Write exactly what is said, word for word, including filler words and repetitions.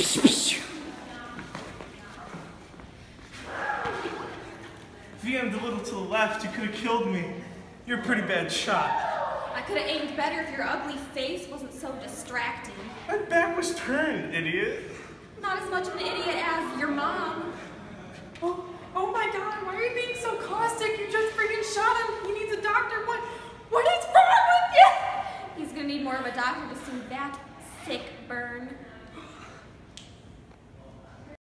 If you aimed a little to the left, you could have killed me. You're a pretty bad shot. I could have aimed better if your ugly face wasn't so distracting. My back was turned, idiot. Not as much of an idiot as your mom. Oh, oh my God, why are you being so caustic? You just freaking shot him. He needs a doctor.